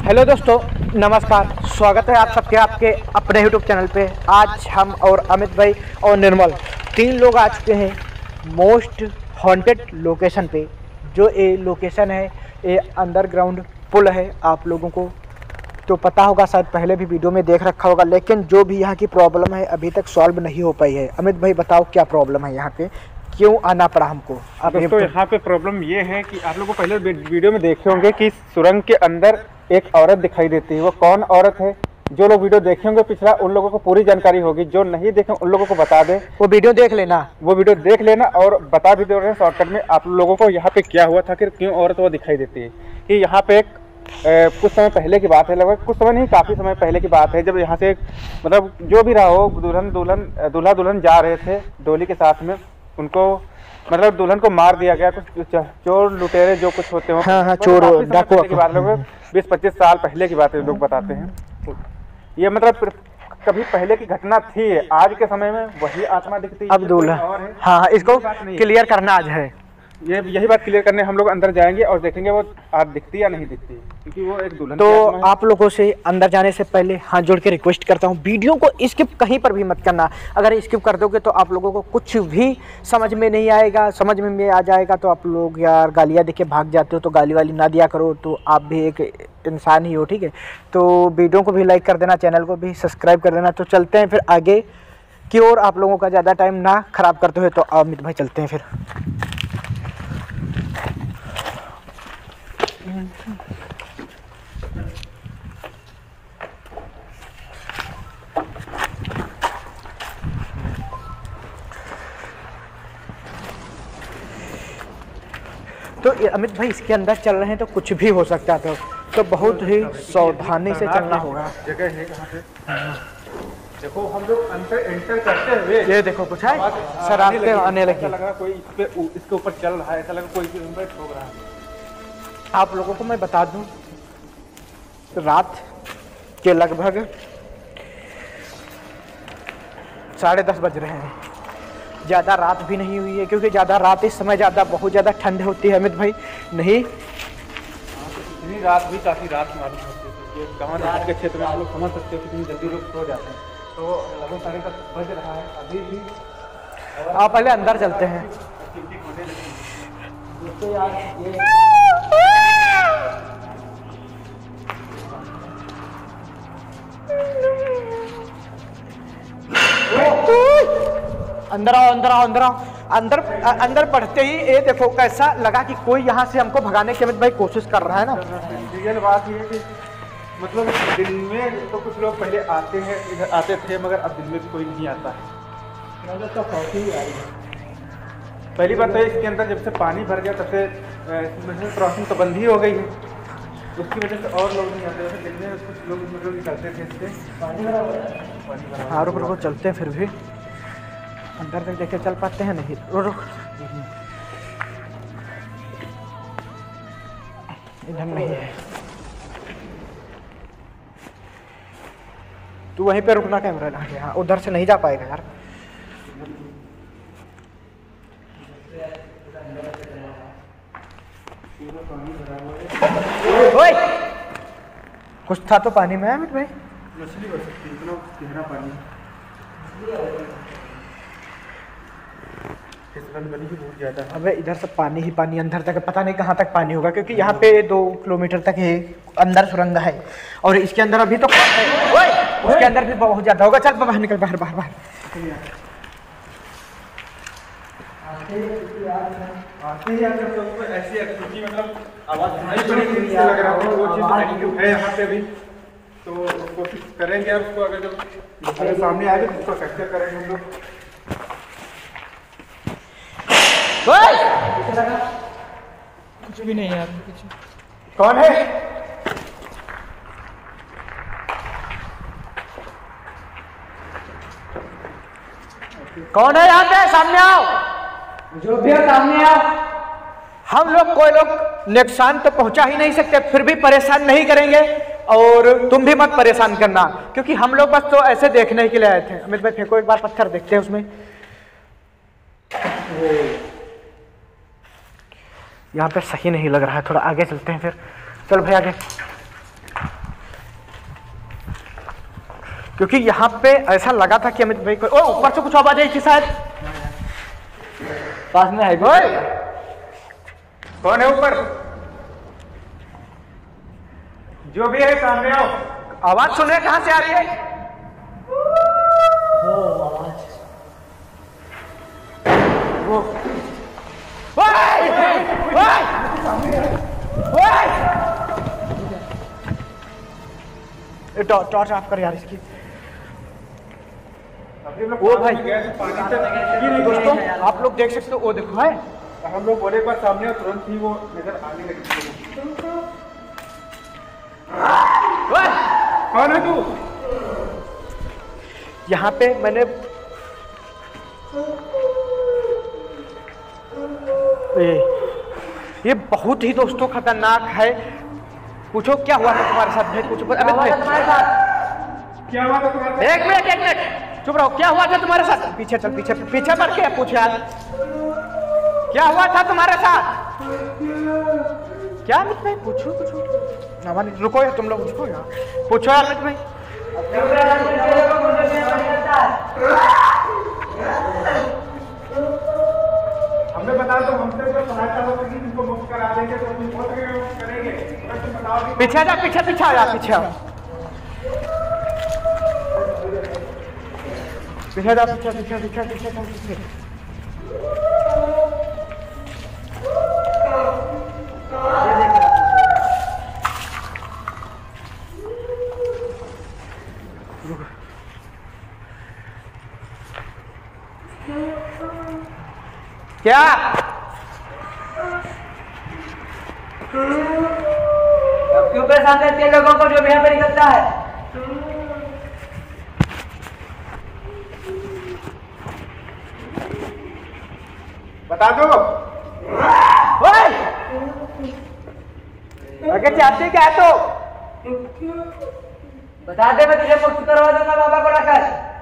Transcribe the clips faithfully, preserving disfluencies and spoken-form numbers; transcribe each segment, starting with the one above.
Hello दोस्तों, नमस्कार। स्वागत है आप सबके आपके अपने यूट्यूब चैनल पे। आज हम और अमित भाई और निर्मल तीन लोग आ चुके हैं मोस्ट हॉन्टेड लोकेशन पे। जो ये लोकेशन है ये अंडरग्राउंड पुल है। आप लोगों को तो पता होगा, शायद पहले भी वीडियो में देख रखा होगा, लेकिन जो भी यहाँ की प्रॉब्लम है अभी तक सॉल्व नहीं हो पाई है। अमित भाई बताओ क्या प्रॉब्लम है यहाँ पे, क्यों आना पड़ा हमको? अब दोस्तों यहाँ पे प्रॉब्लम ये है कि आप लोगों को पहले वीडियो में देखे होंगे कि सुरंग के अंदर एक औरत दिखाई देती है। वो कौन औरत है? जो लोग वीडियो देखे होंगे पिछला, उन लोगों को पूरी जानकारी होगी। जो नहीं देखे उन लोगों को बता दे, वो वीडियो देख लेना वो वीडियो देख लेना और बता भी दे रहे हैं शॉर्टकट में आप लोगों को यहाँ पे क्या हुआ था, कि क्यों औरत वो दिखाई देती है। कि यहाँ पे एक ए, कुछ समय पहले की बात है, लगभग कुछ समय नहीं काफ़ी समय पहले की बात है, जब यहाँ से मतलब जो भी रहा हो, दुल्हन दुल्हन दूल्हा दुल्हन जा रहे थे डोली के साथ में। उनको मतलब दुल्हन को मार दिया गया। कुछ चोर लुटेरे जो कुछ होते हो, हाँ हाँ, चोर डाकू की बात, लोग बीस पच्चीस साल पहले की बात है लोग बताते हैं। ये मतलब कभी पहले की घटना थी। आज के समय में वही आत्मा दिखती है। अब दूल्हा, हाँ हाँ, इसको क्लियर करना आज है। ये यही बात क्लियर करने हम लोग अंदर जाएंगे और देखेंगे वो आज दिखती या नहीं दिखती, क्योंकि वो एक दुल्हन। तो आप लोगों से अंदर जाने से पहले हाथ जोड़ के रिक्वेस्ट करता हूँ, वीडियो को स्किप कहीं पर भी मत करना। अगर स्किप कर दोगे तो आप लोगों को कुछ भी समझ में नहीं आएगा। समझ में, में आ जाएगा तो आप लोग यार गालियाँ देके भाग जाते हो, तो गाली वाली ना दिया करो। तो आप भी एक इंसान ही हो, ठीक है? तो वीडियो को भी लाइक कर देना, चैनल को भी सब्सक्राइब कर देना। तो चलते हैं फिर आगे की ओर। आप लोगों का ज़्यादा टाइम ना खराब करते हुए तो अमित भाई चलते हैं फिर। तो अमित भाई इसके अंदर चल रहे हैं तो कुछ भी हो सकता था, तो बहुत ही सावधानी से चलना होगा। जगह है कहाँ पे? देखो हम लोग अंदर एंटर करते हुए ये देखो कुछ है, शरारतें आने लगी। ऐसा लग रहा कोई इस पे इसके ऊपर चल रहा है, ऐसा लगा कोई इसके ऊपर ठोक रहा है। आप लोगों को मैं बता दूं, रात के लगभग साढ़े दस बज रहे हैं। ज़्यादा रात भी नहीं हुई है, क्योंकि ज़्यादा रात इस समय ज़्यादा बहुत ज़्यादा ठंड होती है अमित भाई। नहीं इतनी रात भी काफ़ी रात मालूम होती है। गाँव देहात के क्षेत्र में आप लोग समझ सकते हो कितनी जल्दी लोग सो जाते हैं। तो लगभग साढ़े दस बज रहा है अभी भी। आप पहले अंदर चलते हैं। दोस्तों यार ये अंदर आओ, अंदर आओ, अंदर आओ। अंदर अंदर पढ़ते ही ये देखो कैसा लगा कि कोई यहाँ से हमको भगाने की अमित भाई कोशिश कर रहा है ना। रियल बात ये है कि मतलब दिन में तो कुछ लोग पहले आते हैं, इधर आते थे, मगर अब दिन में भी कोई नहीं आता है। तो पहली बात तो इसके अंदर जब से पानी भर गया तब से क्रॉसिंग तो बंद ही हो गई है। उसकी वजह से और लोग नहीं आते। वैसे दिन में कुछ लोग मतलब निकलते थे इससे। पानी भरा हुआ है, हाँ रुक रुक चलते हैं, फिर भी अंदर तक देखे चल पाते हैं नहीं। रुक रुक, इधर नहीं है। तू वहीं पे रुकना, कैमरा लगा के। हाँ उधर से नहीं जा पाएगा यार। ओए कुछ था तो पानी में अमित भाई। मछली हो सकती है, इतना गहरा पानी। बहुत ज्यादा। अबे इधर से पानी ही पानी, अंदर तक पता नहीं कहाँ तक पानी होगा, क्योंकि यहाँ पे दो किलोमीटर तक है अंदर सुरंग है। और इसके अंदर अभी तो ओए, उसके अंदर भी बहुत ज्यादा होगा। चल बाहर निकल, बाहर बाहर बाहर। ऐसी एक्टिविटी मतलब आवाज लग रहा है वो चीज है यहाँ पे भी। तो कोशिश करेंगे उसको, अगर जब सामने आएगा तो उसको कैप्चर करेंगे हम लोग। कुछ भी नहीं यार। कुछ कौन है? कौन है यहाँ पे? सामने आओ, जो भी है सामने आओ। हम लोग कोई लोग नुकसान तो पहुंचा ही नहीं सकते, फिर भी परेशान नहीं करेंगे। और तुम भी मत परेशान करना, क्योंकि हम लोग बस तो ऐसे देखने के लिए आए थे। अमित भाई फेंको एक बार पत्थर, देखते हैं उसमें। यहाँ पे सही नहीं लग रहा है, थोड़ा आगे चलते हैं फिर। चल भाई आगे। क्योंकि यहाँ पे ऐसा लगा था कि अमित भाई को ओ ऊपर से कुछ आवाज आई थी शायद पास में है। कौन है ऊपर? जो भी है सामने आओ। आवाज सुने कहाँ से आ रही है? वो आवाज वो ओए! ओए! ओए! ए, टॉ- टॉर्च ऑफ कर यार इसकी। वो भाई दोस्तों आप लोग देख सकते हो, वो देखो है हम लोग बोले एक बार सामने और तुरंत ही वो नजर आने लगी। ओए! कौन है तू? यहाँ पे मैंने ये ये बहुत ही दोस्तों खतरनाक है। पूछो क्या हुआ था तुम्हारे साथ भाई? पूछो अमित भाई तुम्हारे साथ क्या हुआ था तुम्हारे साथ? एक मिनट एक मिनट चुप रहो। क्या हुआ था तुम्हारे साथ? पीछे चल पीछे पीछे बढ़ के पूछ यार क्या हुआ था तुम्हारे साथ? क्या अमित भाई? पूछो पूछो ना रुको यार, तुम लोग रुको यार, पूछो यार अमित भाई। हमने बताया तो हमसे जो सहायता हो सकी तुमको मुक्त करा देंगे तो तुम हो सके करेंगे। बस तुम बताओ कि पीछे जा पीछे पीछे आ जा पीछे आ। पीछे जा पीछे पीछे पीछे पीछे जा पीछे। क्या अब क्यों परेशान करते हैं लोगों को जो भी यहाँ पे निकलता है? बता दो। ओए! अगर चाहते क्या तो बता दे, मैं तुझे मुक्त करवा दूंगा बाबा को रखकर।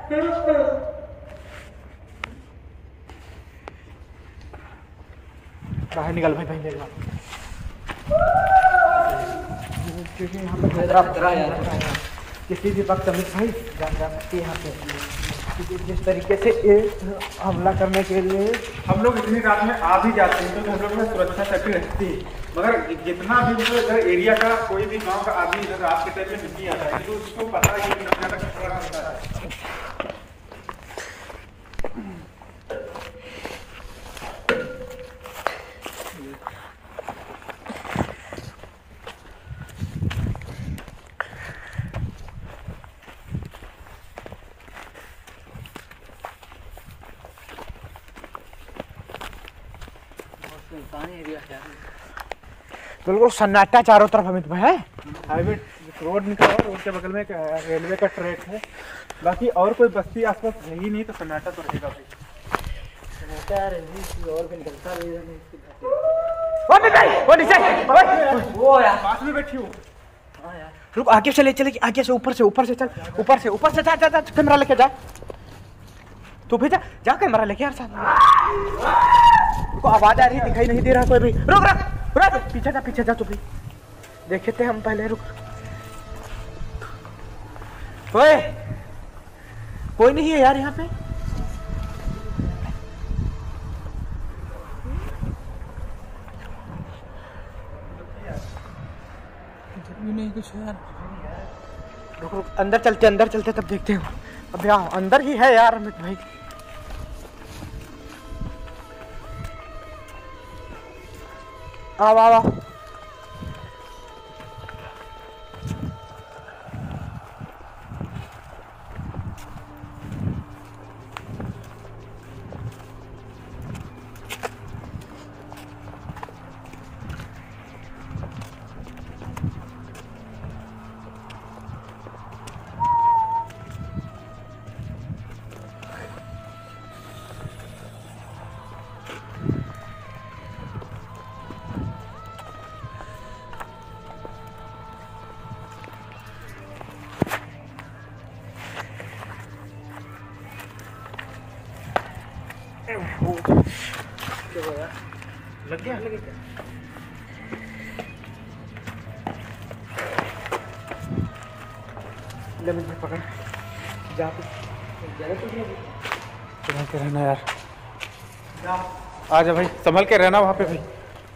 बाहर निकल भाई भाई निकल। क्योंकि यहाँ पे किसी भी वक्त अमित भाई जान जाती है यहाँ पे, क्योंकि जिस तरीके से ये हमला करने के लिए हम लोग इतनी रात में आ भी जाते हैं तो हम लोग में सुरक्षा सटी रहती है, मगर जितना भी मतलब इधर एरिया का कोई भी गांव का आदमी इधर रात के टाइम में नहीं आता है, तो उसको पता है कि कितना का खतरा होता है। बिल्कुल सन्नाटा चारों तरफ अमित भाई है। हाईवे रोड निकला है, रोड के बगल में एक रेलवे का ट्रैक है, बाकी और कोई बस्ती आसपास है ही नहीं, तो सन्नाटा तो रहेगा भाई। और भी निकलता है ओ अमित भाई वो नीचे ओए! वो यार पास में बैठी हूँ। हाँ यार रुक आगे चले चले आगे से ऊपर से ऊपर से चल ऊपर से ऊपर से जा जा जा कैमरा लेके जा। तू भी जा जा कैमरा लेके यार साथ में। को आवाज आ रही है, दिखाई नहीं दे रहा कोई भी। रुक रुक रुक पीछे जा पीछे जा तू भी। देखे थे हम पहले। रुक ओए कोई नहीं है यार यहाँ पे। नहीं कुछ यार। रुक रुक अंदर चलते अंदर चलते तब देखते हो। अब यहाँ अंदर ही है यार अमित भाई। आओ आओ आओ। लग गया लग गया। ले मुझे पकड़। जा संभल के रहना यार, आ जा भाई, संभल के रहना वहाँ पे भाई।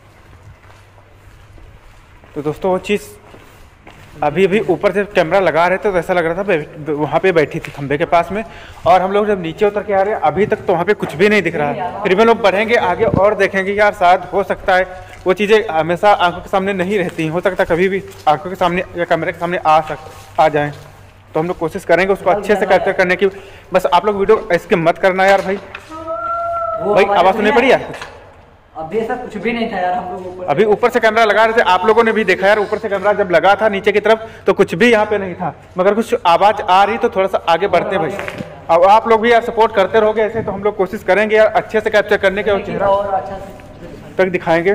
तो दोस्तों वो चीज़ अभी अभी ऊपर से कैमरा लगा रहे थे तो ऐसा लग रहा था वहाँ पे बैठी थी खंबे के पास में, और हम लोग जब नीचे उतर के आ रहे हैं अभी तक तो वहाँ पे कुछ भी नहीं दिख रहा है। फिर भी लोग बढ़ेंगे आगे और देखेंगे यार, शायद हो सकता है वो चीज़ें हमेशा आंखों के सामने नहीं रहती, हो सकता है कभी भी आंखों के सामने या कैमरे के सामने आ सक आ जाएँ। तो हम लोग कोशिश करेंगे उसको अच्छे से कैप्चर करने की। बस आप लोग वीडियो इसके मत करना यार भाई। भाई आवाज़ सुनी पड़ी यार कुछ? अभी ऐसा कुछ भी नहीं था यार, हम लोग ऊपर अभी ऊपर से कैमरा लगा रहे थे, आप लोगों ने भी देखा यार, ऊपर से कैमरा जब लगा था नीचे की तरफ तो कुछ भी यहाँ पे नहीं था, मगर कुछ आवाज़ आ रही तो थोड़ा सा आगे बढ़ते भाई। अब आप लोग भी यार सपोर्ट करते रहोगे ऐसे तो हम लोग कोशिश करेंगे यार अच्छे से कैप्चर करने के, और चेहरा और अच्छा से तक दिखाएंगे।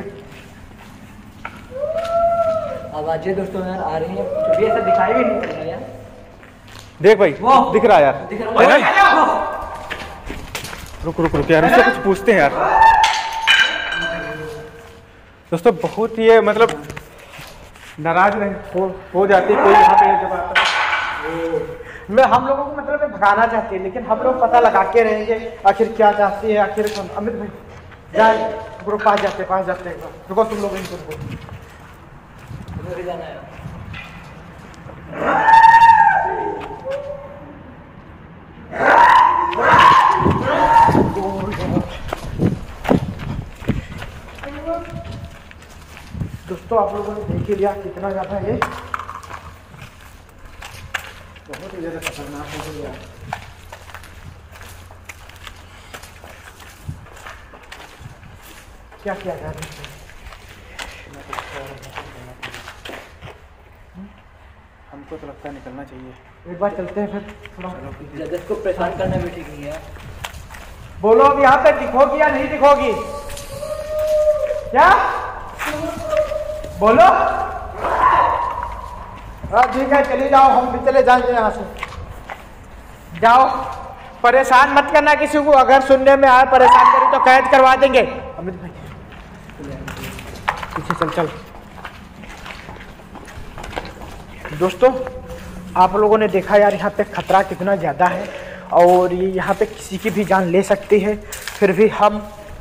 आवाजें दोस्तों यार आ रही है, कुछ भी ऐसा दिखाई भी नहीं पड़ रहा यार। देख भाई दिख रहा है यार, दिख रहा है। रुक रुक रुक यार, उससे कुछ पूछते हैं यार। दोस्तों बहुत ये मतलब नाराज रहे हो, हो जाती है कोई यहाँ पे जब आता है। मैं हम लोगों को मतलब भगाना चाहती है, लेकिन हम लोग पता लगा के रहेंगे आखिर क्या चाहती है। आखिर अमित भाई जाए ग्रुप पास जाते पास जाते हैं, रुको तुम लोग इनको रुको जाना है। दोस्तों आप लोगों ने देख ही लिया कितना ज़्यादा ये बहुत ही ज़्यादा खतरनाक हो गया। क्या किया जाए? हमको तो लगता है निकलना चाहिए, एक बार चलते हैं फिर थोड़ा। जगत को परेशान करना भी ठीक नहीं है। बोलो अब यहाँ पे दिखोगी या नहीं दिखोगी? क्या बोलो? हाँ ठीक है चली जाओ, हम भी चले जाएंगे यहाँ से। जाओ, परेशान मत करना किसी को, अगर सुनने में आए परेशान करी तो कैद करवा देंगे। अमित भाई पीछे चल चल। दोस्तों आप लोगों ने देखा यार यहाँ पे खतरा कितना ज़्यादा है, और ये यहाँ पे किसी की भी जान ले सकती है। फिर भी हम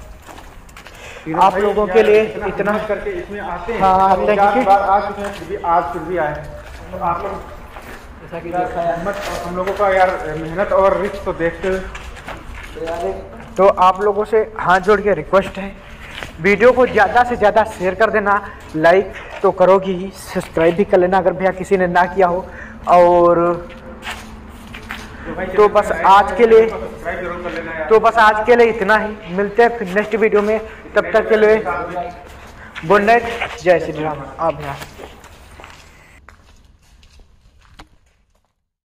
आप लोगों के लिए इतना करके इसमें आते हैं। हाँ आते हैं, क्योंकि आज फिर भी आज फिर भी आए तो आप लोग जैसा कि हिम्मत और हम लोगों का यार मेहनत और रिस्क तो देखते, तो आप लोगों से हाथ जोड़ के रिक्वेस्ट है, वीडियो को ज़्यादा से ज़्यादा शेयर कर देना, लाइक तो करोगी ही, सब्सक्राइब भी कर लेना अगर भैया किसी ने ना किया हो। और तो बस आज के लिए तो बस आज के लिए इतना ही, मिलते हैं फिर नेक्स्ट वीडियो में, तब तक के लिए गुड नाइट, जय श्री राम। आप यहाँ